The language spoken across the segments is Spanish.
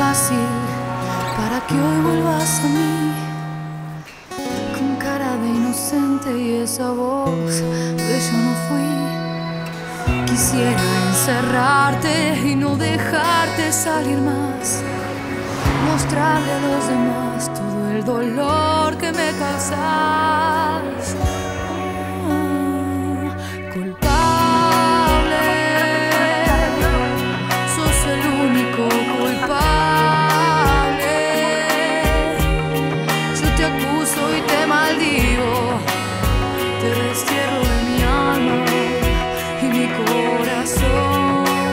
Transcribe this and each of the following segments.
fácil para que hoy vuelvas a mí, con cara de inocente y esa voz de yo no fui. Quisiera encerrarte y no dejarte salir más, mostrarle a los demás todo el dolor que me causas. Culpable, sos el único culpable. Yo te acuso y te maldigo, te destierro de mi alma y mi corazón.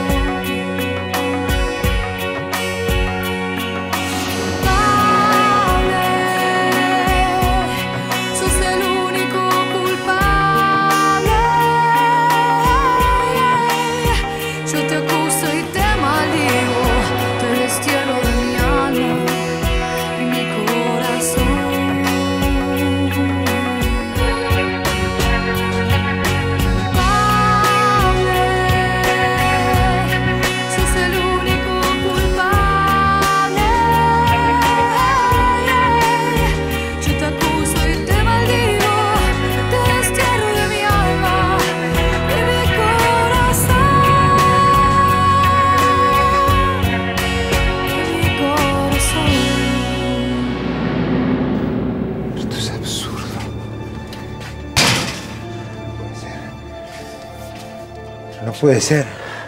No puede ser.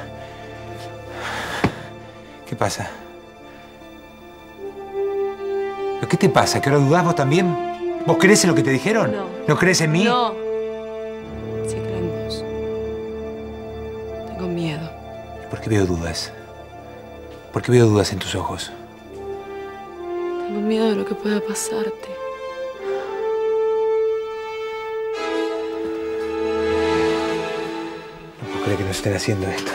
¿Qué pasa? ¿Pero qué te pasa? ¿Que ahora dudás vos también? ¿Vos crees en lo que te dijeron? No. ¿No crees en mí? No. Sí creo en vos. Tengo miedo. ¿Por qué veo dudas? ¿Por qué veo dudas en tus ojos? Tengo miedo de lo que pueda pasarte. ¿Crees que nos estén haciendo esto?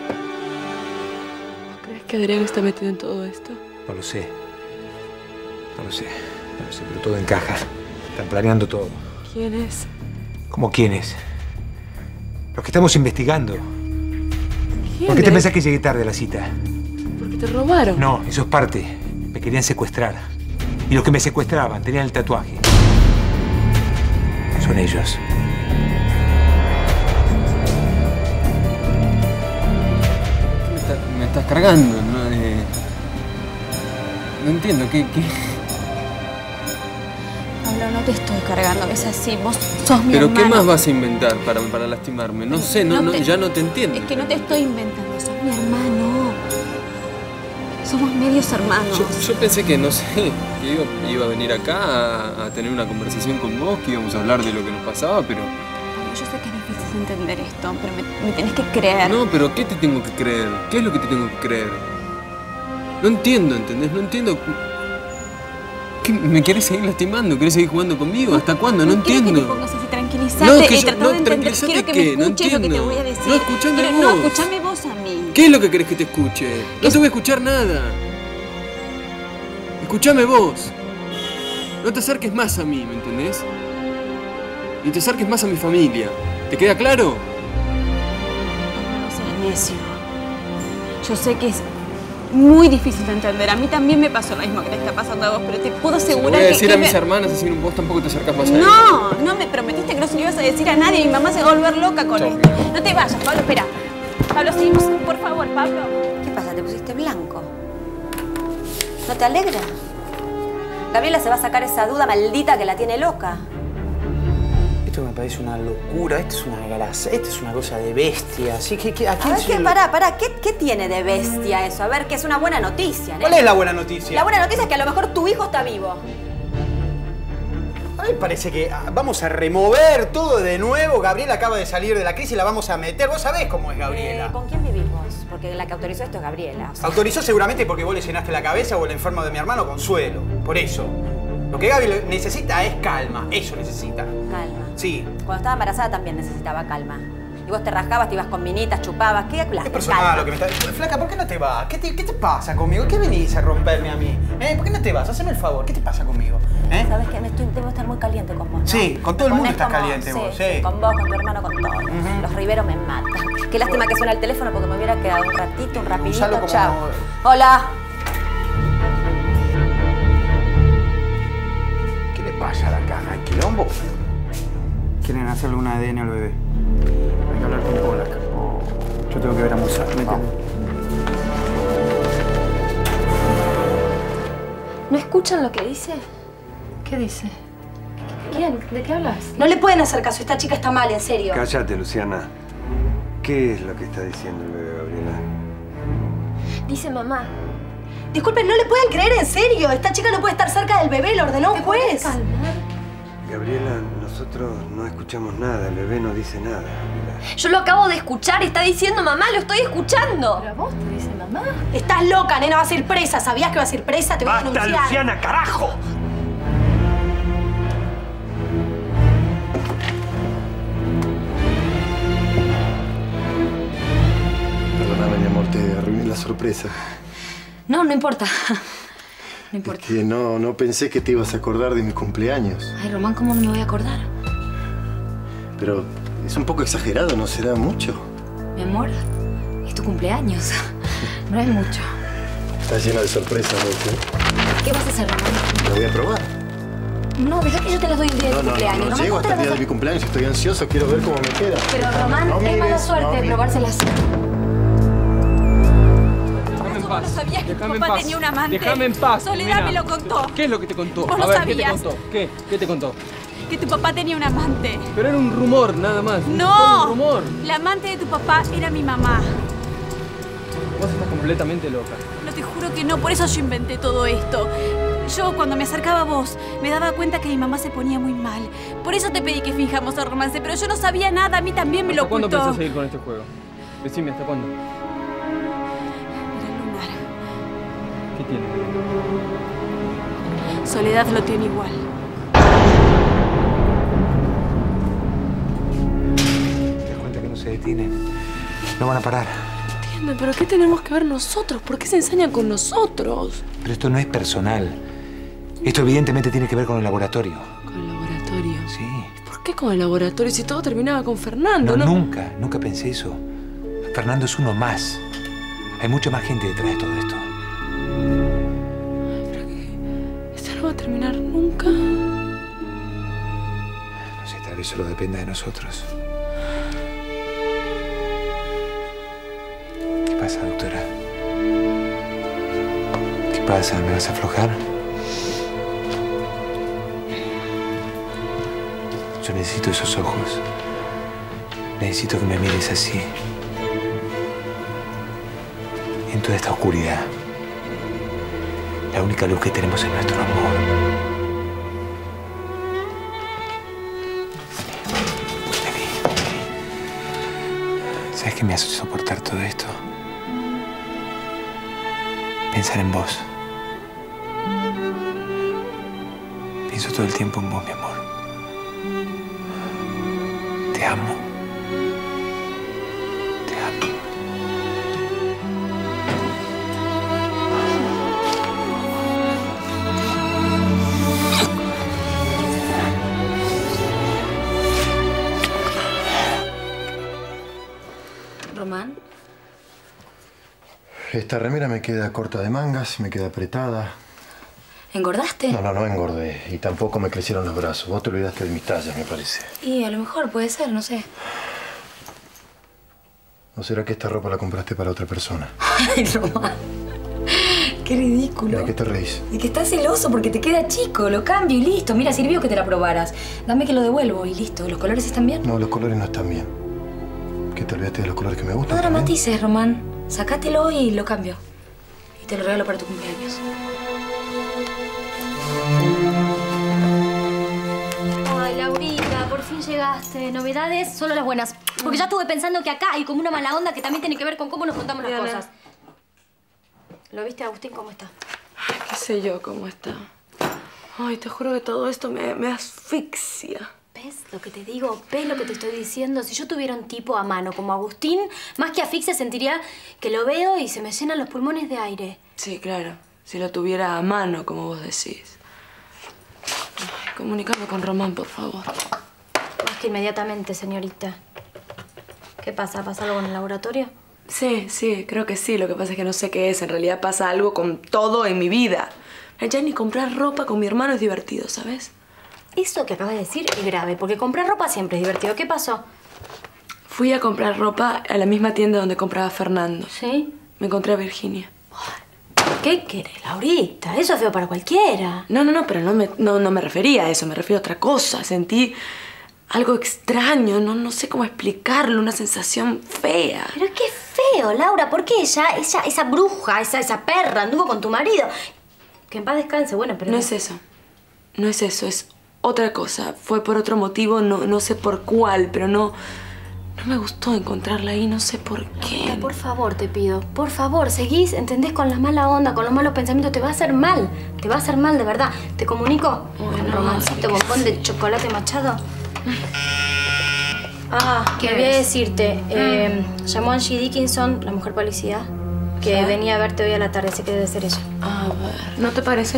¿No crees que Adrián está metido en todo esto? No lo sé. No lo sé. No lo sé, pero todo encaja. Están planeando todo. ¿Quién es? ¿Cómo quiénes? Los que estamos investigando. ¿Quién ¿Por qué te es? pensás que llegué tarde a la cita? Porque te robaron. No, eso es parte. Me querían secuestrar. Y los que me secuestraban tenían el tatuaje. Son ellos. Me estás cargando, ¿no? No entiendo, ¿qué? Pablo, no te estoy cargando, es así, vos sos mi ¿Pero hermano. qué más vas a inventar para lastimarme? No sé, ya no te entiendo. Es que no te estoy inventando, sos mi hermano. Somos medios hermanos. Yo pensé que, no sé, que iba a venir acá a tener una conversación con vos, que íbamos a hablar de lo que nos pasaba, pero... Yo sé que es difícil entender esto, pero me tenés que creer. No, pero ¿qué te tengo que creer? ¿Qué es lo que te tengo que creer? No entiendo, ¿entendés? No entiendo... ¿Qué, ¿Me querés seguir lastimando? ¿Querés seguir jugando conmigo? ¿Hasta cuándo? No entiendo. Quiero que te pongas así, tranquilizate. No, que y yo- tratá no, de entender. tranquilízate, Quiero que ¿qué? me No escuches lo que te entiendo. voy a decir. No, escuchame No, vos. escuchame vos a mí. ¿Qué es lo que querés que te escuche? No te voy a escuchar nada. Escuchame vos. No te acerques más a mí, ¿me entendés? Ni te acerques más a mi familia. ¿Te queda claro? No seas necio. Yo sé que es muy difícil de entender. A mí también me pasó lo mismo que te está pasando a vos, pero te puedo Se lo asegurar voy a decir que... a mis hermanas, así vos tampoco te acercas más a ellas. No, no me prometiste que no se lo ibas a decir a nadie. Mi mamá se va a volver loca con Chau, esto. Flor. No te vayas, Pablo, espera. Pablo, seguimos, por favor, Pablo. ¿Qué pasa? ¿Te pusiste blanco? ¿No te alegra? Gabriela se va a sacar esa duda maldita que la tiene loca. Esto me parece una locura, esto es una grasa, esto es una cosa de bestia. Así que ¿a A quién ver, se le- pará, ¿qué tiene de bestia eso? A ver, que es una buena noticia, ¿no? ¿Cuál es la buena noticia? La buena noticia es que a lo mejor tu hijo está vivo. A mí me parece que vamos a remover todo de nuevo. Gabriela acaba de salir de la crisis y la vamos a meter. Vos sabés cómo es Gabriela. ¿Con quién vivís vos? Porque la que autorizó esto es Gabriela. O sea, Autorizó seguramente porque vos le llenaste la cabeza o el enfermo de mi hermano Consuelo. Por eso. Lo que Gaby necesita es calma. Eso necesita. calma. Sí. Cuando estaba embarazada también necesitaba calma. Y vos te rascabas, te ibas con minitas, chupabas. ¿Qué hablas? Es personal lo que me está... Flaca, ¿por qué no te vas? ¿Qué te pasa conmigo? ¿Qué venís a romperme a mí? ¿Por qué no te vas? Haceme el favor. ¿Qué te pasa conmigo? Sabes que debo estar muy caliente con vos, ¿no? Sí, con todo el Me mundo ponés estás como- caliente sí, vos, sí, sí. con vos, con tu hermano, con todos. Los Riveros me matan. Qué lástima que suena el teléfono porque me hubiera quedado un ratito, un rapidito. Usalo como- Chao. Hola. vaya a la caja. ¿Hay quilombo? Quieren hacerle un ADN al bebé. Hay que hablar con Polak. Yo tengo que ver a Musa. ¿No escuchan lo que dice? ¿Qué dice? ¿Quién? ¿De qué hablas? No le pueden hacer caso. Esta chica está mal, en serio. Cállate, Luciana. ¿Qué es lo que está diciendo el bebé, Gabriela? Dice mamá. Disculpen, no le pueden creer, en serio. Esta chica no puede estar cerca del bebé, lo ordenó un juez. Gabriela, nosotros no escuchamos nada. El bebé no dice nada, Gabriela. Yo lo acabo de escuchar. Está diciendo mamá, lo estoy escuchando. ¿Pero a vos te dice mamá? Estás loca, nena, vas a ir presa. ¿Sabías que vas a ir presa? Te voy a ¡Basta, denunciar. Luciana, carajo! Perdóname, mi amor, te arruiné la sorpresa. No, no importa. No importa. Es que no pensé que te ibas a acordar de mi cumpleaños. Ay, Román, ¿cómo no me voy a acordar? Pero es un poco exagerado, ¿no será mucho? Mi amor, es tu cumpleaños. No es mucho. Está lleno de sorpresas, ¿no? ¿Qué vas a hacer, Román? Lo voy a probar. No, deja que yo te las doy el día de tu cumpleaños. No Román, llego ¿cómo te hasta el día las de mi cumpleaños. Estoy ansioso, quiero ver cómo me queda. Pero, Román, No es mala mires, suerte no mires. probárselas. Déjame en ¿Cómo no paz. sabías que tu Déjame en papá paz. tenía un amante? Déjame en paz. Soledad nena. me lo contó. ¿Qué es lo que te contó? Vos A lo ver, sabías. ¿qué te contó? ¿Qué te contó? Que tu papá tenía un amante. Pero era un rumor, nada más. ¡No! Un rumor. La amante de tu papá era mi mamá. Vos estás completamente loca. No, te juro que no, por eso yo inventé todo esto. Yo, cuando me acercaba a vos, me daba cuenta que mi mamá se ponía muy mal. Por eso te pedí que finjamos el romance, pero yo no sabía nada, a mí también me lo ¿Hasta cuándo ocultó. pensás seguir con este juego? Decime, ¿hasta cuándo? Mira, Lunar, ¿Qué tiene? Soledad lo tiene igual. ¿Te das cuenta que no se detienen? No van a parar. Entiendo, pero ¿qué tenemos que ver nosotros? ¿Por qué se ensañan con nosotros? Pero esto no es personal. Esto evidentemente tiene que ver con el laboratorio. ¿Con el laboratorio? Sí. ¿Por qué con el laboratorio si todo terminaba con Fernando? No, nunca pensé eso. Fernando es uno más. Hay mucha más gente detrás de todo esto. ¿Pero qué? ¿Esto no va a terminar nunca? No sé, tal vez solo dependa de nosotros. ¿Qué pasa, doctora? ¿Qué pasa? ¿Me vas a aflojar? Yo necesito esos ojos. Necesito que me mires así. En toda esta oscuridad. La única luz que tenemos es nuestro amor. Vení. ¿Sabes qué me hace soportar todo esto? Pensar en vos. Pienso todo el tiempo en vos, mi amor. Te amo. Te amo. Román, Esta remera me queda corta de mangas, me queda apretada. ¿engordaste? No engordé. Y tampoco me crecieron los brazos. Vos te olvidaste de mis tallas, me parece. Y a lo mejor puede ser, no sé. ¿No será que esta ropa la compraste para otra persona? Ay, Román. Qué ridículo. ¿De qué te reís? De que estás celoso porque te queda chico. Lo cambio y listo. Mira, sirvió que te la probaras. Dame que lo devuelvo y listo. ¿Los colores están bien? No, los colores no están bien. ¿Qué te olvidaste de los colores que me gustan? No también? dramatices, Román. Sácatelo y lo cambio. Y te lo regalo para tu cumpleaños. Ay, Laurita, por fin llegaste. ¿Novedades? Solo las buenas. Porque ya estuve pensando que acá hay como una mala onda que también tiene que ver con cómo nos contamos las cosas. ¿Lo viste, Agustín, cómo está? Ay, qué sé yo cómo está. Ay, te juro que todo esto me asfixia. ¿Ves lo que te digo? ¿Ves lo que te estoy diciendo? Si yo tuviera un tipo a mano como Agustín, más que asfixia sentiría que lo veo y se me llenan los pulmones de aire. Sí, claro. Si lo tuviera a mano, como vos decís. Ay, comunícame con Román, por favor. Más que inmediatamente, señorita. ¿Qué pasa? ¿Pasa algo en el laboratorio? Sí, creo que sí. Lo que pasa es que no sé qué es. En realidad pasa algo con todo en mi vida. Ya ni comprar ropa con mi hermano es divertido, ¿sabes? Eso que acabas de decir es grave, porque comprar ropa siempre es divertido. ¿Qué pasó? Fui a comprar ropa a la misma tienda donde compraba Fernando. ¿Sí? Me encontré a Virginia. ¿Qué querés, Laurita? Eso es feo para cualquiera. No, pero no me refería a eso, me refiero a otra cosa. Sentí algo extraño, no sé cómo explicarlo, una sensación fea. Pero qué feo, Laura, ¿por qué esa bruja, esa perra anduvo con tu marido? Que en paz descanse, bueno, pero... No es eso, es otra cosa. Fue por otro motivo, no sé por cuál, pero no me gustó encontrarla ahí, no sé por qué. Laura, por favor, te pido, por favor, seguís, ¿entendés? Con la mala onda, con los malos pensamientos, te va a hacer mal. Te va a hacer mal, de verdad. ¿Te comunico? Bueno, un romancito, bombón de chocolate machado. Que voy a decirte, llamó Angie Dickinson, la mujer policía, que ¿Sí? venía a verte hoy a la tarde, así que debe ser ella. A ver, ¿no te parece?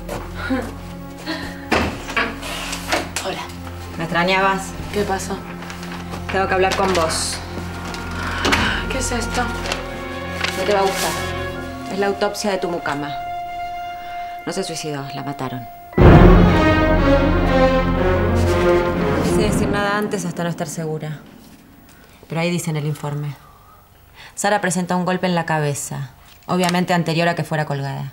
Hola. ¿Me extrañabas? ¿Qué pasó? Tengo que hablar con vos. ¿Qué es esto? No te va a gustar. Es la autopsia de tu mucama. No se suicidó, la mataron. No quise decir nada antes hasta no estar segura. Pero ahí dice en el informe. Sara presentó un golpe en la cabeza. Obviamente anterior a que fuera colgada.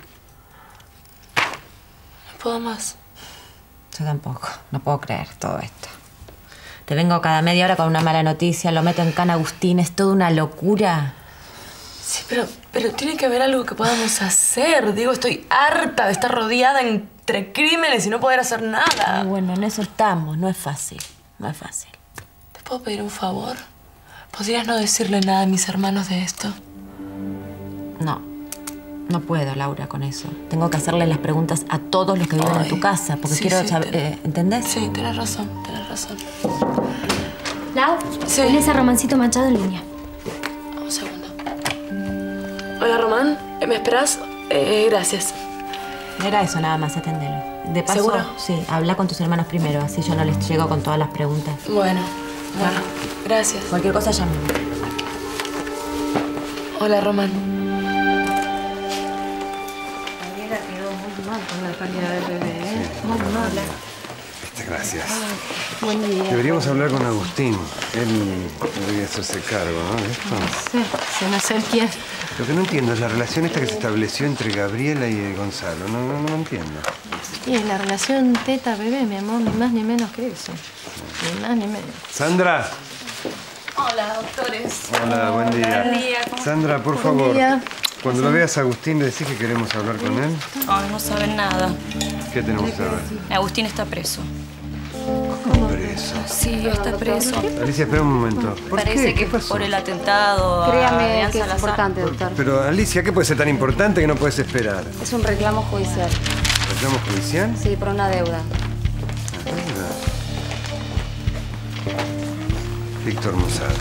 No puedo más. Yo tampoco. No puedo creer todo esto. Te vengo cada media hora con una mala noticia, lo meto en Can Agustín, es toda una locura. Sí, pero tiene que haber algo que podamos hacer. Digo, estoy harta de estar rodeada entre crímenes y no poder hacer nada. Bueno, en eso estamos. No es fácil. No es fácil. ¿Te puedo pedir un favor? ¿Podrías no decirle nada a mis hermanos de esto? No. No puedo, Laura, con eso. Tengo que hacerle las preguntas a todos los que viven en tu casa, porque sí, quiero sí, saber... ¿entendés? Sí, tenés razón. Lau, sí. Ponle ese romancito machado en línea. Un segundo. Hola, Román. ¿Me esperás? Gracias. Era eso, nada más, aténdelo. De paso, ¿Seguro? Sí, habla con tus hermanos primero, así yo no les llego con todas las preguntas. Bueno, gracias. Cualquier cosa, llámame. Hola, Román. Gabriela quedó muy mal con la pérdida del bebé, ¿eh? Muy mal. Gracias. Buen día. Deberíamos hablar con Agustín. Él debería hacerse cargo, ¿no? De esto. Sí, no sé quién. Lo que no entiendo es la relación esta que se estableció entre Gabriela y Gonzalo. No entiendo. Y es la relación teta-bebé, mi amor, ni más ni menos que eso. Ni más ni menos. ¡Sandra! Hola, doctores. Hola, buen día. Buen día. Sandra, por Buen favor. día. Cuando lo veas a Agustín, le decís que queremos hablar con él. Ay, no saben nada. ¿Qué tenemos que saber? Agustín está preso. ¿Cómo preso? Sí, está preso. Alicia, espera un momento. ¿Por Parece qué? que ¿Qué pasó? por el atentado a Créame Adrián que es Salazar. importante, doctor. Pero, Alicia, ¿qué puede ser tan importante que no puedes esperar? Es un reclamo judicial. ¿Reclamo judicial? Sí, por una deuda. Víctor Mossad.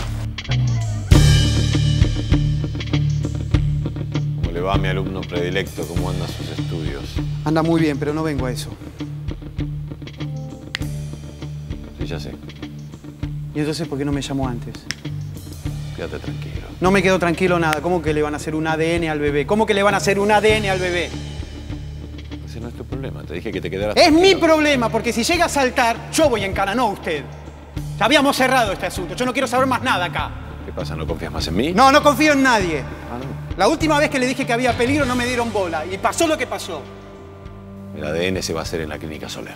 ¿Cómo le va a mi alumno predilecto? ¿Cómo andan sus estudios? Anda muy bien, pero no vengo a eso. Sí, ya sé. ¿Y entonces por qué no me llamó antes? Quédate tranquilo. No me quedo tranquilo nada. ¿Cómo que le van a hacer un ADN al bebé? ¿Cómo que le van a hacer un ADN al bebé? Ese no es tu problema. Te dije que te quedaras Es tranquilo. mi problema, porque si llega a saltar, yo voy en cana, no usted. Ya habíamos cerrado este asunto. Yo no quiero saber más nada acá. ¿Qué pasa? ¿No confías más en mí? No, no confío en nadie. Ah, no. La última vez que le dije que había peligro no me dieron bola. Y pasó lo que pasó. El ADN se va a hacer en la clínica Soler.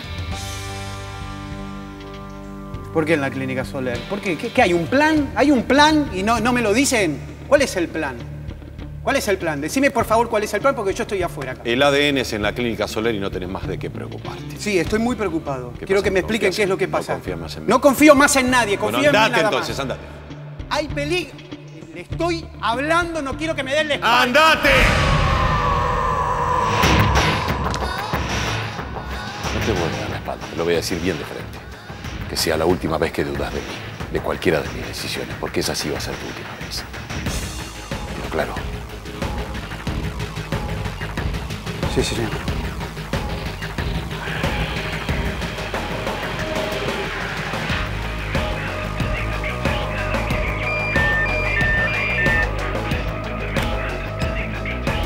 ¿Por qué en la clínica Soler? ¿Por qué? ¿Qué hay? ¿Un plan? ¿Hay un plan y no me lo dicen? ¿Cuál es el plan? ¿Cuál es el plan? Decime, por favor, cuál es el plan, porque yo estoy afuera acá. El ADN es en la clínica Soler y no tenés más de qué preocuparte. Sí, estoy muy preocupado. ¿Qué Quiero pasa? que me ¿No expliquen confías qué es lo que en- pasa. No confías más en mí. No confío más en nadie, confío Bueno, en mí andate nada entonces, más. andate. Hay peligro. Le estoy hablando, no quiero que me den la espalda. ¡Andate! No te voy a dar la espalda, te lo voy a decir bien de frente. Que sea la última vez que dudas de mí, de cualquiera de mis decisiones, porque esa sí va a ser tu última vez. Pero claro. Sí, sí, sí.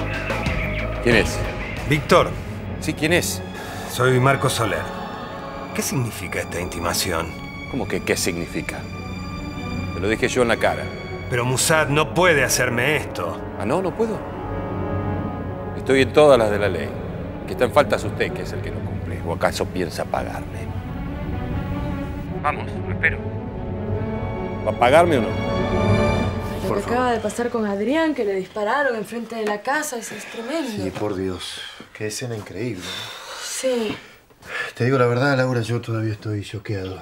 ¿Quién es? Víctor. Sí, ¿quién es? Soy Marco Soler. ¿Qué significa esta intimación? ¿Cómo que qué significa? Te lo dije yo en la cara. Pero Musad no puede hacerme esto. ¿Ah, no? ¿No puedo? Estoy en todas las de la ley. Que está en falta es usted, que es el que no cumple. ¿O acaso piensa pagarme? Vamos, lo espero. ¿Va a pagarme o no? Lo que acaba de pasar con Adrián, que le dispararon enfrente de la casa, es tremendo. Sí, por Dios. Qué escena increíble. Sí. Te digo la verdad, Laura, yo todavía estoy choqueado.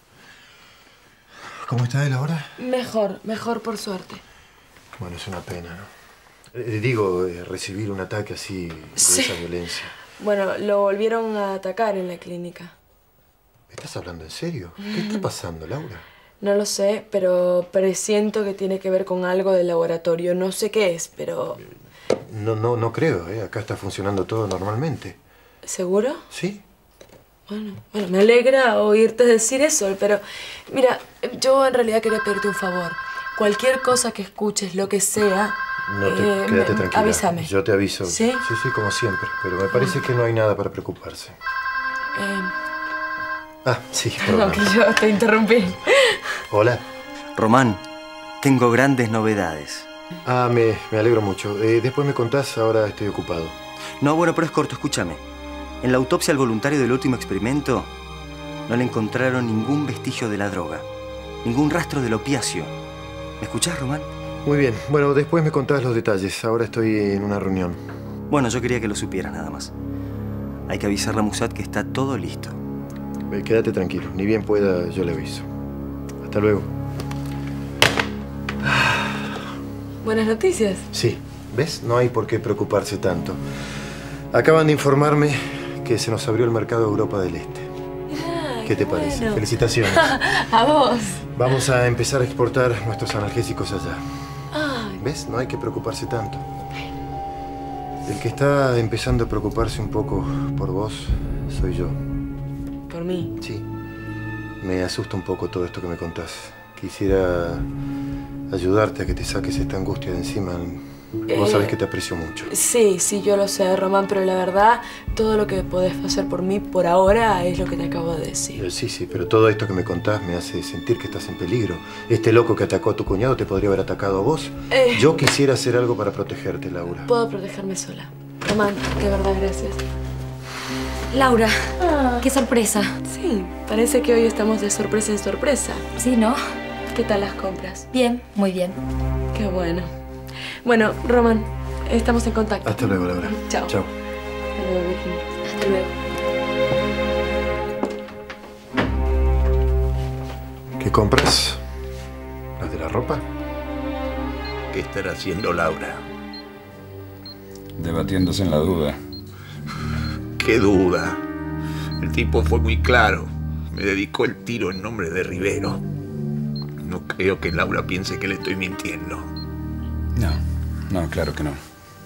¿Cómo está él ahora? Mejor por suerte. Bueno, es una pena, ¿no? Recibir un ataque así, de esa violencia. Bueno, lo volvieron a atacar en la clínica. ¿Estás hablando en serio? ¿Qué está pasando, Laura? No lo sé, pero presiento que tiene que ver con algo del laboratorio. No sé qué es, pero... No creo, ¿eh? Acá está funcionando todo normalmente. ¿Seguro? Sí. Bueno, me alegra oírte decir eso, pero... Mira, yo en realidad quería pedirte un favor. Cualquier cosa que escuches, lo que sea... Quédate tranquila. Avísame. Yo te aviso. ¿Sí? Sí, como siempre. Pero me parece que no hay nada para preocuparse. Sí, perdón. No, que yo te interrumpí. Hola. Román, tengo grandes novedades. Me alegro mucho. Después me contás, ahora estoy ocupado. No, bueno, pero es corto, escúchame. En la autopsia al voluntario del último experimento no le encontraron ningún vestigio de la droga. Ningún rastro del opiáceo. ¿Me escuchás, Román? Muy bien. Bueno, después me contás los detalles. Ahora estoy en una reunión. Bueno, yo quería que lo supieras nada más. Hay que avisarle a Musad que está todo listo. Quédate tranquilo. Ni bien pueda, yo le aviso. Hasta luego. Buenas noticias. Sí. ¿Ves? No hay por qué preocuparse tanto. Acaban de informarme que se nos abrió el mercado Europa del Este. ¿Qué te parece? Bueno. Felicitaciones. A vos. Vamos a empezar a exportar nuestros analgésicos allá. Ay. ¿Ves? No hay que preocuparse tanto. El que está empezando a preocuparse un poco por vos soy yo. ¿Por mí? Sí. Me asusta un poco todo esto que me contás. Quisiera ayudarte a que te saques esta angustia de encima. Vos sabés que te aprecio mucho. Sí, yo lo sé, Román, pero la verdad, todo lo que podés hacer por mí por ahora es lo que te acabo de decir. Sí, pero todo esto que me contás me hace sentir que estás en peligro. Este loco que atacó a tu cuñado te podría haber atacado a vos. Yo quisiera hacer algo para protegerte, Laura. Puedo protegerme sola. Román, de verdad, gracias. Laura, qué sorpresa. Sí, parece que hoy estamos de sorpresa en sorpresa. Sí, ¿no? ¿Qué tal las compras? Bien, muy bien. Qué bueno. Bueno, Román, estamos en contacto. Hasta luego, Laura. Chao. Chao. Hasta luego, Virginia. Hasta luego. ¿Qué compras? ¿Las de la ropa? ¿Qué estará haciendo Laura? Debatiéndose en la duda. ¿Qué duda? El tipo fue muy claro. Me dedicó el tiro en nombre de Rivero. No creo que Laura piense que le estoy mintiendo. No, claro que no.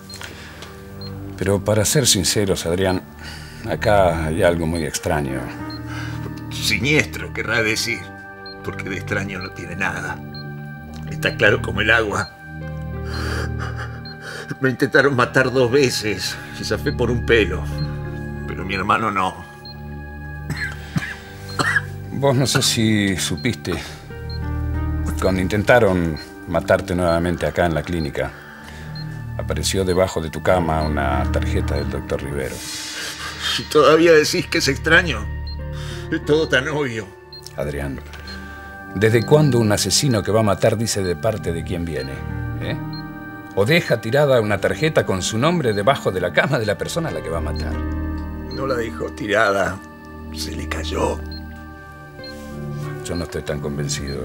Pero para ser sinceros, Adrián, acá hay algo muy extraño. Siniestro, querrá decir. Porque de extraño no tiene nada. Está claro como el agua. Me intentaron matar 2 veces y zafé por un pelo. Pero mi hermano no. Vos no sé si supiste. Cuando intentaron matarte nuevamente acá en la clínica, apareció debajo de tu cama una tarjeta del doctor Rivero. Si todavía decís que es extraño, es todo tan obvio. Adrián, ¿desde cuándo un asesino que va a matar dice de parte de quién viene? ¿O deja tirada una tarjeta con su nombre debajo de la cama de la persona a la que va a matar? No la dejó tirada, se le cayó. Yo no estoy tan convencido.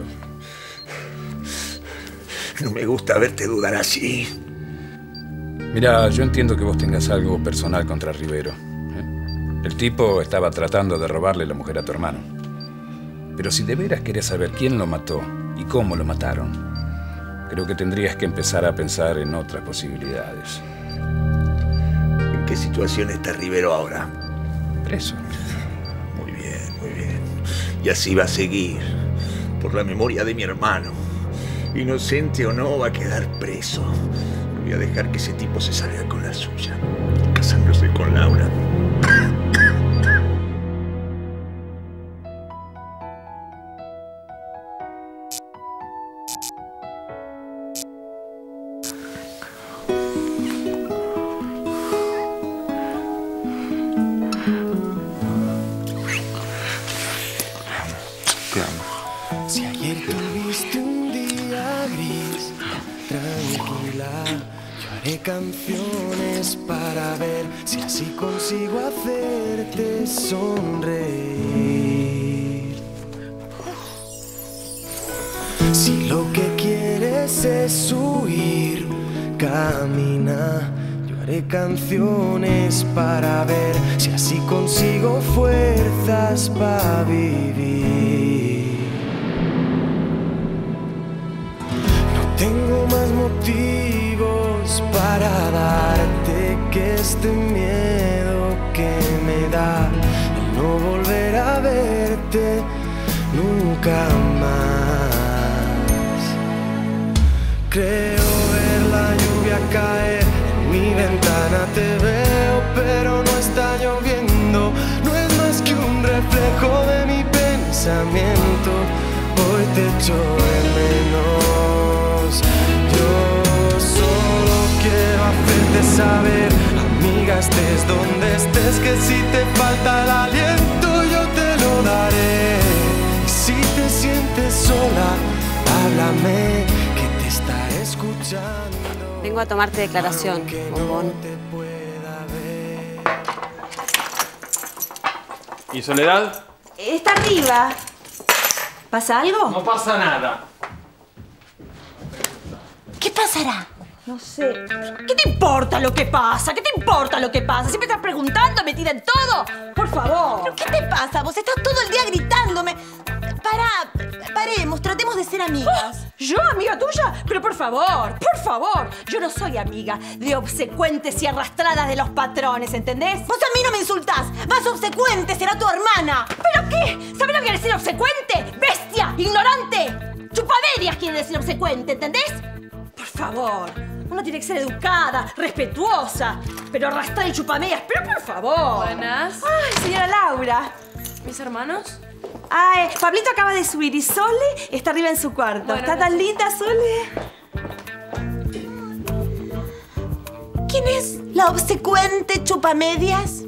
No me gusta verte dudar así. Mira, yo entiendo que vos tengas algo personal contra Rivero. El tipo estaba tratando de robarle la mujer a tu hermano. Pero si de veras querés saber quién lo mató y cómo lo mataron, creo que tendrías que empezar a pensar en otras posibilidades. ¿En qué situación está Rivero ahora? Preso. Muy bien, muy bien. Y así va a seguir, por la memoria de mi hermano. Inocente o no, va a quedar preso. No voy a dejar que ese tipo se salga con la suya, casándose con Laura. Te amo. Si ayer tuviste un día gris, tranquila, yo haré canciones para ver si así consigo hacerte sonreír. Si lo que quieres es huir, camina. Yo haré canciones para ver si así consigo fuerzas para vivir. No tengo más motivos para darte que este miedo que me da el no volver a verte nunca más. Creo ver la lluvia caer en mi ventana, te veo pero no está lloviendo, no es más que un reflejo de mi pensamiento, hoy te echo de menos. Yo solo quiero hacerte saber, amiga, estés donde estés, que si te falta el aliento yo te lo daré. Y si te sientes sola, háblame, que te estaré escuchando. Vengo a tomarte declaración, bombón. ¿Y Soledad? Está arriba. ¿Pasa algo? No pasa nada. ¿Qué pasará? No sé. ¿Qué te importa lo que pasa? ¿Qué te importa lo que pasa? Siempre estás preguntando, metida en todo. Por favor. ¿Pero qué te pasa? Vos estás todo el día gritándome. Paremos, tratemos de ser amigas. ¿Yo, amiga tuya? Pero por favor, yo no soy amiga de obsecuentes y arrastradas de los patrones, ¿entendés? Vos a mí no me insultás, más obsecuente será tu hermana. ¿Pero qué? ¿Sabés lo que quiere decir obsecuente? ¡Bestia! ¡Ignorante! ¡Chupamedias quiere decir obsecuente, ¿entendés? Por favor, uno tiene que ser educada, respetuosa, pero arrastrar y chupamedias, pero por favor. Buenas. Ay, señora Laura. ¿Mis hermanos? Ay, Pablito acaba de subir y Sole está arriba en su cuarto. Bueno, ¿Está tan linda, Sole? ¿Quién es la obsecuente chupamedias?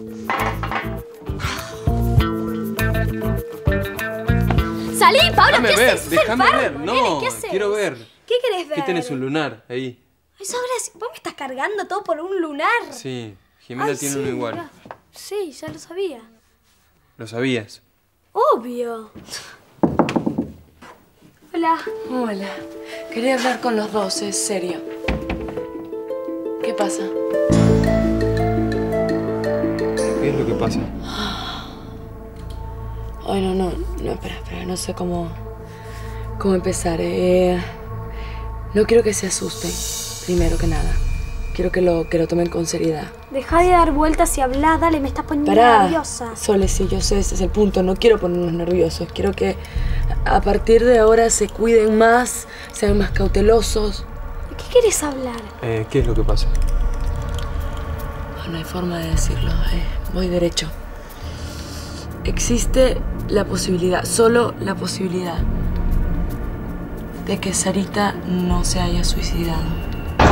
¡Salí, Pablo! Déjame ¿Qué ver, haces? déjame Enfermo, ver. nene, No, ¿qué haces? quiero ver. ¿Qué querés ver? ¿Qué tenés un lunar ahí? Ay, Sobras, vos me estás cargando todo por un lunar. Sí, Jimena Ay, tiene sí, uno igual. mirá. Sí, ya lo sabía. ¿Lo sabías? Obvio. Hola. Hola. Quería hablar con los dos, es serio. ¿Qué pasa? ¿Qué es lo que pasa? Ay, no, espera, no sé cómo empezar. No quiero que se asusten, primero que nada. Quiero que lo tomen con seriedad. Deja de dar vueltas y hablar, dale, me estás poniendo nerviosa. Sole, sí, yo sé, ese es el punto. No quiero ponernos nerviosos. Quiero que a partir de ahora se cuiden más, sean más cautelosos. ¿De qué quieres hablar? ¿Qué es lo que pasa? No hay forma de decirlo. Voy derecho. Existe la posibilidad, solo la posibilidad, de que Sarita no se haya suicidado.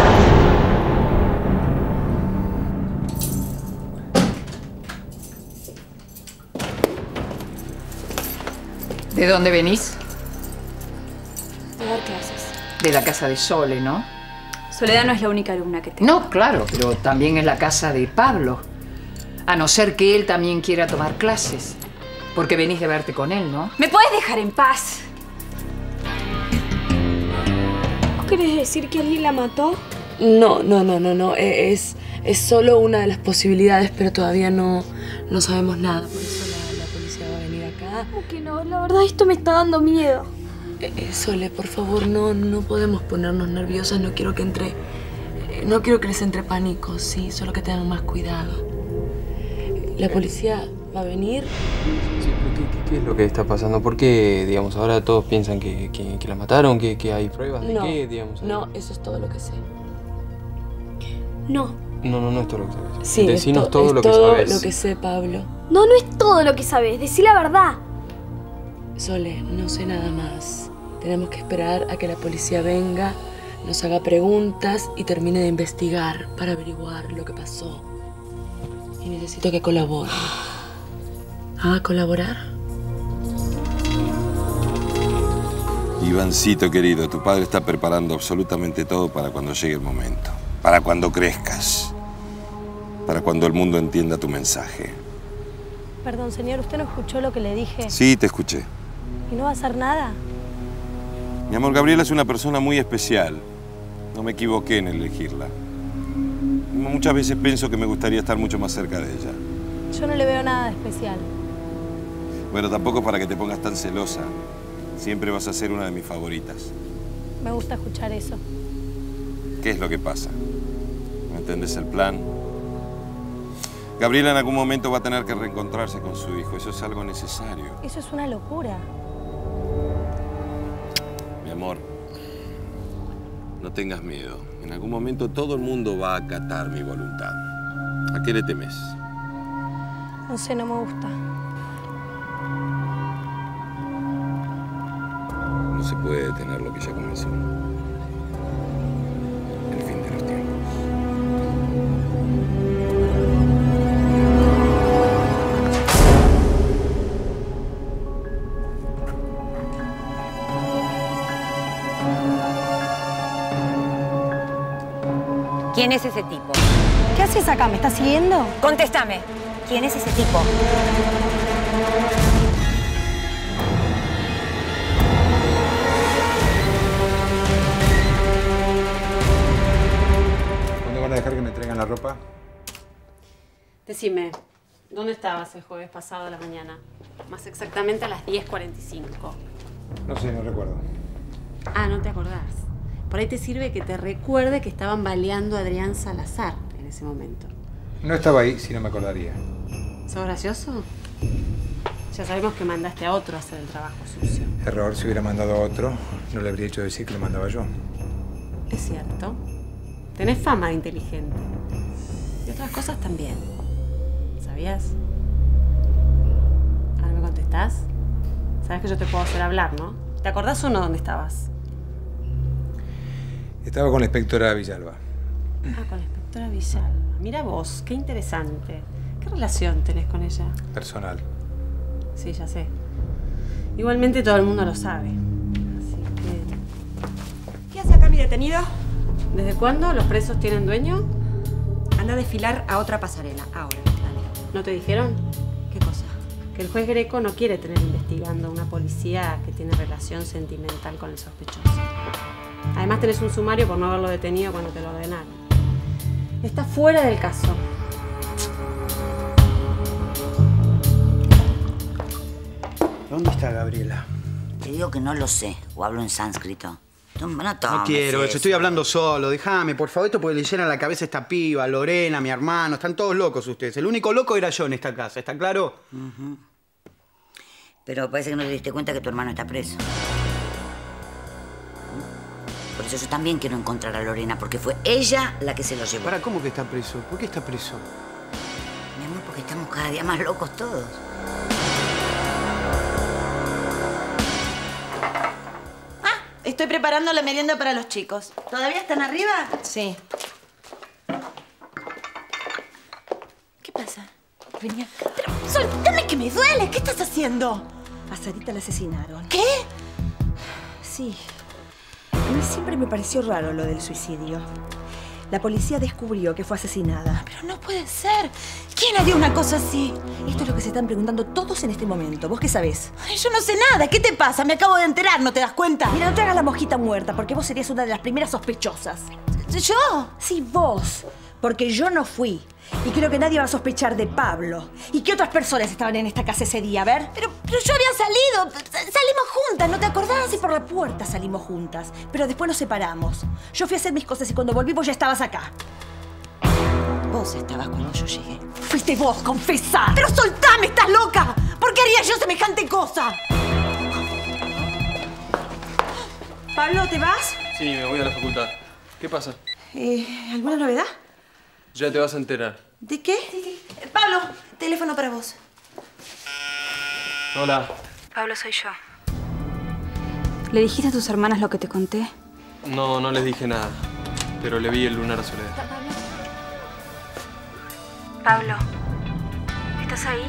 ¿De dónde venís? De dar clases. De la casa de Sole, ¿no? Soledad no es la única alumna que tengo. No, claro, pero también es la casa de Pablo. A no ser que él también quiera tomar clases. Porque venís de verte con él, ¿no? ¿Me puedes dejar en paz? ¿Vos querés decir que alguien la mató? No. Es solo una de las posibilidades, pero todavía no sabemos nada. Por eso la policía va a venir acá. ¿Cómo que no? La verdad, esto me está dando miedo. Sole, por favor, no podemos ponernos nerviosas. No quiero que les entre pánico, sí. Solo que tengan más cuidado. La policía va a venir. Sí, pero ¿qué es lo que está pasando? ¿Por qué, digamos, ahora todos piensan que la mataron? ¿Que hay pruebas de qué, digamos? No, eso es todo lo que sé. No. No es todo lo que sabes. Sí, Decinos es todo lo que todo sabes. lo que sé, Pablo. No es todo lo que sabes. Decí la verdad. Sole, no sé nada más. Tenemos que esperar a que la policía venga, nos haga preguntas y termine de investigar para averiguar lo que pasó. Y necesito que colabore. ¿Ah, colaborar? Ivancito querido, tu padre está preparando absolutamente todo para cuando llegue el momento. Para cuando crezcas. Para cuando el mundo entienda tu mensaje. Perdón, señor, ¿usted no escuchó lo que le dije? Sí, te escuché. ¿Y no va a hacer nada? Mi amor, Gabriela es una persona muy especial. No me equivoqué en elegirla. Muchas veces pienso que me gustaría estar mucho más cerca de ella. Yo no le veo nada de especial. Bueno, tampoco para que te pongas tan celosa. Siempre vas a ser una de mis favoritas. Me gusta escuchar eso. ¿Qué es lo que pasa? ¿No entendés el plan? Gabriela en algún momento va a tener que reencontrarse con su hijo. Eso es algo necesario. Eso es una locura. Mi amor, no tengas miedo. En algún momento todo el mundo va a acatar mi voluntad. ¿A qué le temes? No sé, no me gusta. No se puede detener lo que ya comenzó. El fin de los tiempos. ¿Quién es ese tipo? ¿Qué haces acá? ¿Me estás siguiendo? Contéstame. ¿Quién es ese tipo? ¿Cuándo van a dejar que me traigan la ropa? Decime, ¿dónde estabas el jueves pasado a la mañana? Más exactamente a las 10:45. No sé, no recuerdo. Ah, ¿no te acordás? Por ahí te sirve que te recuerde que estaban baleando a Adrián Salazar en ese momento. No estaba ahí, si no me acordaría. ¿Sos gracioso? Ya sabemos que mandaste a otro a hacer el trabajo sucio. Error, si hubiera mandado a otro, no le habría hecho decir que lo mandaba yo. Es cierto. Tenés fama de inteligente. Y otras cosas también. ¿Sabías? ¿Ahora me contestás? Sabes que yo te puedo hacer hablar, ¿no? ¿Te acordás o no dónde estabas? Estaba con la inspectora Villalba. Ah, con la inspectora Villalba. Mira vos, qué interesante. ¿Qué relación tenés con ella? Personal. Sí, ya sé. Igualmente todo el mundo lo sabe. Así que... ¿Qué hace acá mi detenido? ¿Desde cuándo los presos tienen dueño? Anda a desfilar a otra pasarela, ahora. Dale. ¿No te dijeron? ¿Qué cosa? Que el juez Greco no quiere tener investigando a una policía que tiene relación sentimental con el sospechoso. Además tenés un sumario por no haberlo detenido cuando te lo ordenaron. Está fuera del caso. ¿Dónde está Gabriela? Te digo que no lo sé, o hablo en sánscrito. No quiero eso, estoy hablando solo, déjame, por favor. Esto porque le llena la cabeza esta piba, Lorena, mi hermano, están todos locos ustedes. El único loco era yo en esta casa, ¿está claro? Pero parece que no te diste cuenta que tu hermano está preso. Por eso yo también quiero encontrar a Lorena, porque fue ella la que se lo llevó. ¿Para cómo que está preso? ¿Por qué está preso? Mi amor, porque estamos cada día más locos todos. Estoy preparando la merienda para los chicos. ¿Todavía están arriba? Sí. ¿Qué pasa? Venía. Pero soltame que me duele. ¿Qué estás haciendo? A Sarita la asesinaron. ¿Qué? Sí. A mí siempre me pareció raro lo del suicidio. La policía descubrió que fue asesinada. Pero no puede ser. ¿Quién haría una cosa así? Esto es lo que se están preguntando todos en este momento. ¿Vos qué sabés? Ay, yo no sé nada. ¿Qué te pasa? Me acabo de enterar. ¿No te das cuenta? Mira, no te hagas la mosquita muerta, porque vos serías una de las primeras sospechosas. ¿Yo? Sí, vos. Porque yo no fui. Y creo que nadie va a sospechar de Pablo. ¿Y qué otras personas estaban en esta casa ese día? A ver. Pero yo había salido. Salimos juntas, ¿no te acordás? Sí, por la puerta salimos juntas. Pero después nos separamos. Yo fui a hacer mis cosas y cuando volví vos ya estabas acá. Vos estabas cuando yo llegué. Fuiste vos, confesá. ¡Pero soltame! ¿Estás loca? ¿Por qué haría yo semejante cosa? Pablo, ¿te vas? Sí, me voy a la facultad. ¿Qué pasa? ¿Alguna novedad? Ya te vas a enterar. ¿De qué? Pablo, teléfono para vos. Hola. Pablo, soy yo. ¿Le dijiste a tus hermanas lo que te conté? No, no les dije nada. Pero le vi el lunar a Soledad. Pablo, ¿estás ahí?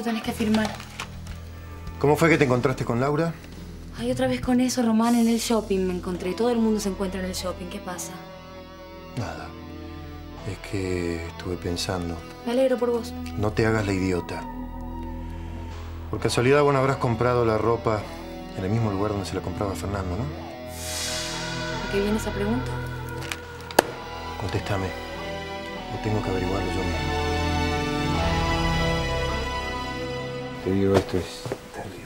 tenés que firmar. ¿Cómo fue que te encontraste con Laura? Ay, otra vez con eso, Román, en el shopping me encontré. Todo el mundo se encuentra en el shopping. ¿Qué pasa? Nada. Es que estuve pensando. Me alegro por vos. No te hagas la idiota. Por casualidad, vos no habrás comprado la ropa en el mismo lugar donde se la compraba Fernando, ¿no? ¿A qué viene esa pregunta? Contéstame. O tengo que averiguarlo yo mismo. Te digo, esto es terrible.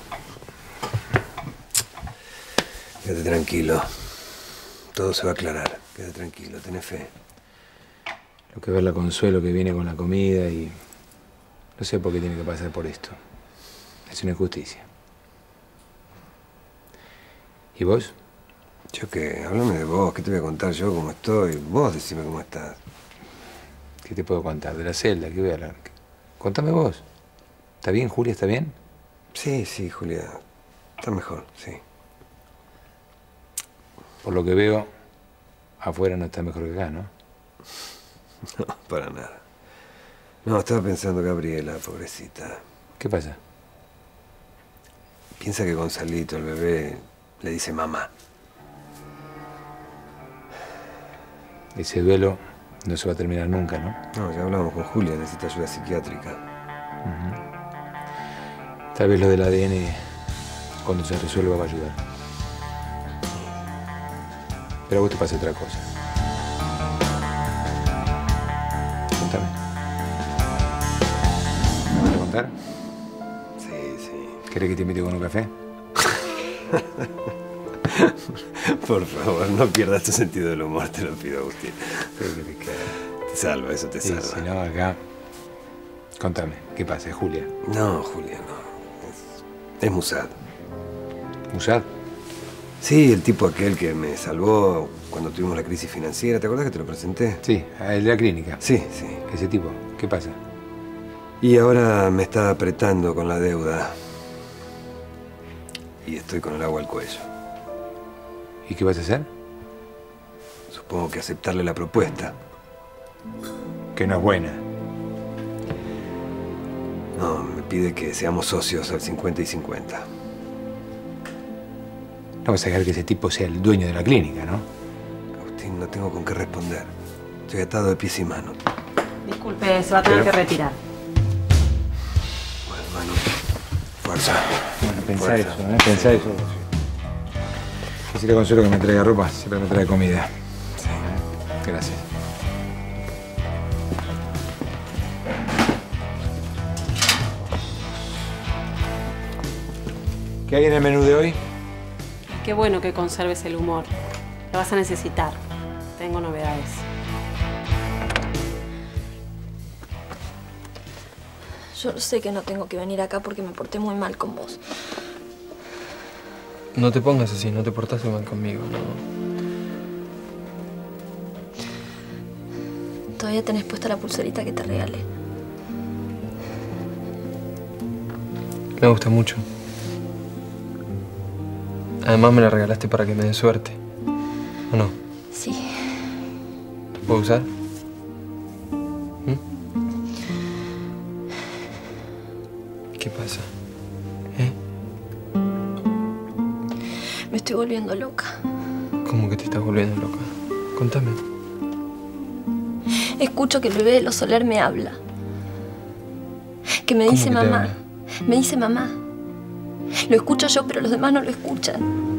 Quédate tranquilo. Todo se va a aclarar. Quédate tranquilo, tenés fe. Lo que ver la Consuelo que viene con la comida y... No sé por qué tiene que pasar por esto. Es una injusticia. ¿Y vos? ¿Yo qué? Háblame de vos. ¿Qué te voy a contar yo cómo estoy? Vos decime cómo estás. ¿Qué te puedo contar? ¿De la celda? ¿Qué voy a hablar? Contame vos. ¿Está bien, Julia? ¿Está bien? Sí, sí, Julia. Está mejor, sí. Por lo que veo, afuera no está mejor que acá, ¿no? No, para nada. No, estaba pensando Gabriela, pobrecita. ¿Qué pasa? Piensa que Gonzalito, el bebé, le dice mamá. Ese duelo no se va a terminar nunca, ¿no? No, ya hablamos con Julia, necesita ayuda psiquiátrica. Tal vez lo del ADN, cuando se resuelva, va a ayudar. Pero a vos te pasa otra cosa. Contame. ¿Me vas a contar? Sí, sí. ¿Querés que te invite con un café? Por favor, no pierdas tu sentido del humor, te lo pido, Agustín. Te salva, eso te salva. Si no, acá... Contame, ¿qué pasa? ¿Es Julia? No, Julia, no. Es Musad. ¿Musad? Sí, el tipo aquel que me salvó cuando tuvimos la crisis financiera. ¿Te acordás que te lo presenté? Sí, el de la clínica. Sí, sí. Ese tipo. ¿Qué pasa? Y ahora me está apretando con la deuda. Y estoy con el agua al cuello. ¿Y qué vas a hacer? Supongo que aceptarle la propuesta. Que no es buena. No, me pide que seamos socios al 50 y 50. No vas a dejar que ese tipo sea el dueño de la clínica, ¿no? Agustín, no tengo con qué responder. Estoy atado de pies y manos. Disculpe, se va a tener que retirar. Bueno, Manu, fuerza. Bueno, pensá Fuerza. eso, ¿eh? Pensá eso. Decirle a Consuelo que me traiga ropa, siempre me trae comida. Sí. Gracias. ¿Qué hay en el menú de hoy? Qué bueno que conserves el humor. Lo vas a necesitar. Tengo novedades. Yo sé que no tengo que venir acá porque me porté muy mal con vos. No te pongas así, no te portaste mal conmigo, no. Todavía tenés puesta la pulserita que te regalé. Me gusta mucho. Además me la regalaste para que me dé suerte. ¿O no? Sí. ¿Te puedo usar? ¿Qué pasa? Me estoy volviendo loca. ¿Cómo que te estás volviendo loca? Contame. Escucho que el bebé de los Soler me habla. Que me dice ¿Cómo que te mamá. habla? Me dice mamá. Lo escucho yo, pero los demás no lo escuchan.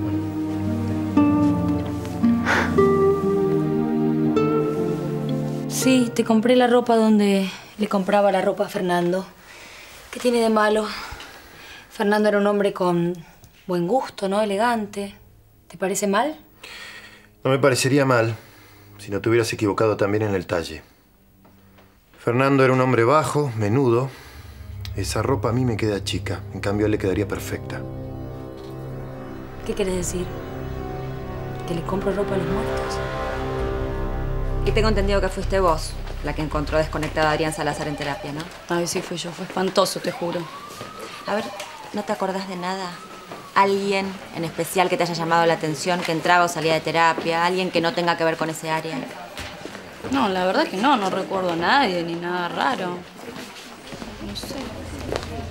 Sí, te compré la ropa donde le compraba la ropa a Fernando. ¿Qué tiene de malo? Fernando era un hombre con buen gusto, ¿no? Elegante. ¿Te parece mal? No me parecería mal si no te hubieras equivocado también en el talle. Fernando era un hombre bajo, menudo. Esa ropa a mí me queda chica. En cambio, a él le quedaría perfecta. ¿Qué quieres decir? ¿Que le compro ropa a los muertos? Y tengo entendido que fuiste vos la que encontró desconectada a Adrián Salazar en terapia, ¿no? Ay, sí, fui yo. Fue espantoso, te juro. A ver, ¿no te acordás de nada? ¿Alguien en especial que te haya llamado la atención, que entraba o salía de terapia? ¿Alguien que no tenga que ver con ese área? No, la verdad que no recuerdo a nadie ni nada raro. No sé.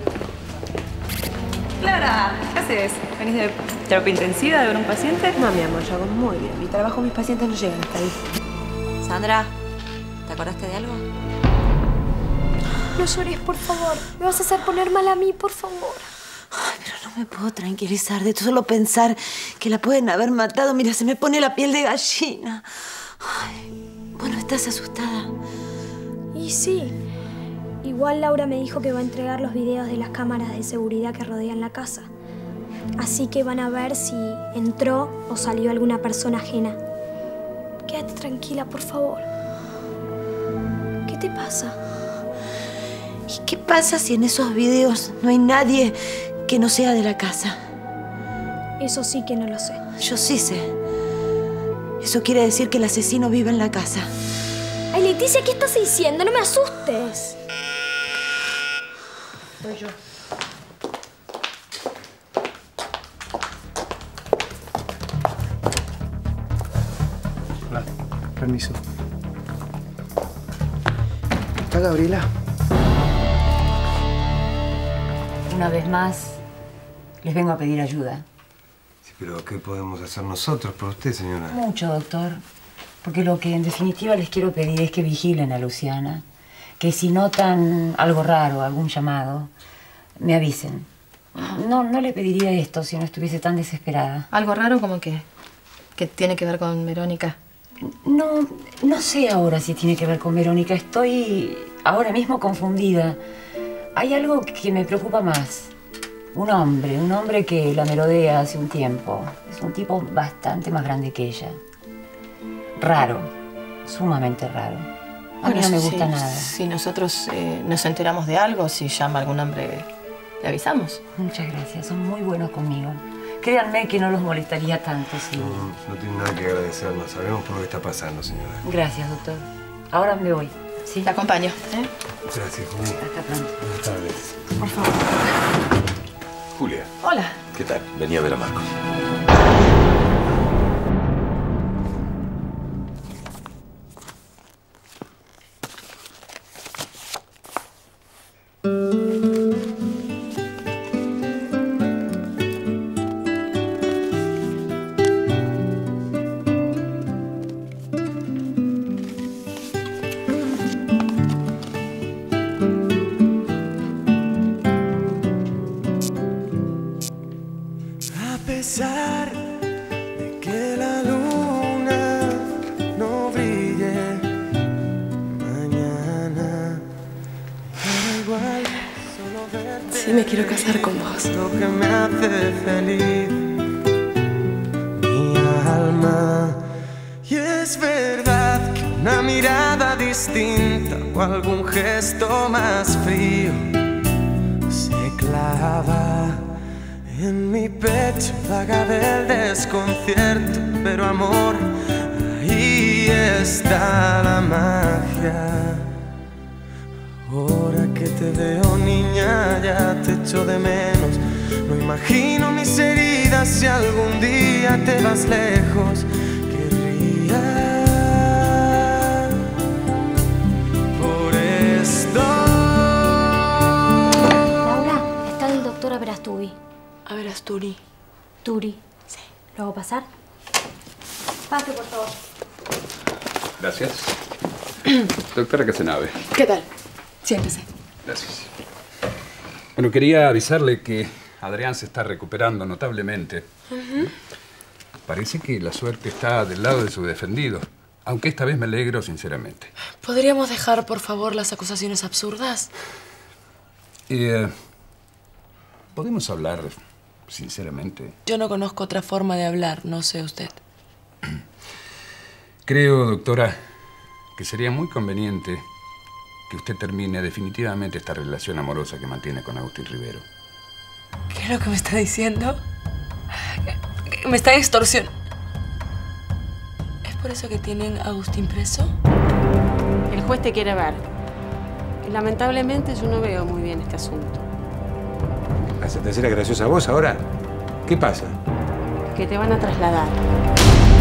Clara, ¿qué haces? ¿Venís de terapia intensiva de ver un paciente? No, mi amor, yo hago muy bien. Mi trabajo, mis pacientes no llegan hasta ahí. Sandra, ¿te acordaste de algo? No llores, por favor. Me vas a hacer poner mal a mí, por favor. Ay, pero no me puedo tranquilizar de solo pensar que la pueden haber matado. Mira, se me pone la piel de gallina. Ay, bueno, ¿estás asustada? Y sí. Igual Laura me dijo que va a entregar los videos de las cámaras de seguridad que rodean la casa. Así que van a ver si entró o salió alguna persona ajena. Quédate tranquila, por favor. ¿Qué te pasa? ¿Y qué pasa si en esos videos no hay nadie que no sea de la casa? Eso sí que no lo sé. Yo sí sé. Eso quiere decir que el asesino vive en la casa. Ay, Leticia, ¿qué estás diciendo? No me asustes. Soy yo. Hola, permiso. ¿Está Gabriela? Una vez más, les vengo a pedir ayuda. Sí, pero ¿qué podemos hacer nosotros por usted, señora? Mucho, doctor. Porque lo que en definitiva les quiero pedir es que vigilen a Luciana. Que si notan algo raro, algún llamado, me avisen. No le pediría esto si no estuviese tan desesperada. ¿Algo raro como que tiene que ver con Verónica? No sé ahora si tiene que ver con Verónica. Estoy ahora mismo confundida. Hay algo que me preocupa más. Un hombre que la merodea hace un tiempo. Es un tipo bastante más grande que ella. Raro, sumamente raro. A mí no me gusta nada. Si nosotros nos enteramos de algo, si llama algún hombre, le avisamos. Muchas gracias, son muy buenos conmigo. Créanme que no los molestaría tanto si... No tiene nada que agradecernos. Sabemos por lo que está pasando, señora. Gracias, doctor. Ahora me voy. ¿Sí? Te acompaño. Gracias, Julia. Hasta pronto. Buenas tardes. Por favor. Julia. Hola. ¿Qué tal? Venía a ver a Marcos. A pesar de que la luna no brille mañana, da igual solo verte. Sí, me quiero casar con vos. Lo que me hace feliz, mi alma. Y es verdad que una mirada distinta o algún gesto más frío se clava en mi pecho, vaga del desconcierto, pero amor, ahí está la magia. Ahora que te veo, niña, ya te echo de menos. No imagino mis heridas si algún día te vas lejos. Querría por esto. Laura, está el doctor Abrastubi. A ver, Asturi. Turi. Sí. ¿Lo hago pasar? Pase, por favor. Gracias. Doctora Casenave. ¿Qué tal? Siéntese. Gracias. Bueno, quería avisarle que Adrián se está recuperando notablemente. Parece que la suerte está del lado de su defendido. Aunque esta vez me alegro sinceramente. ¿Podríamos dejar, por favor, las acusaciones absurdas? ¿Podemos hablar sinceramente? Yo no conozco otra forma de hablar, no sé usted. Creo, doctora, que sería muy conveniente que usted termine definitivamente esta relación amorosa que mantiene con Agustín Rivero. ¿Qué es lo que me está diciendo? ¿Me está extorsionando? ¿Es por eso que tienen a Agustín preso? El juez te quiere ver. Y lamentablemente yo no veo muy bien este asunto. ¿La sentencia era graciosa a vos ahora? ¿Qué pasa? Que te van a trasladar.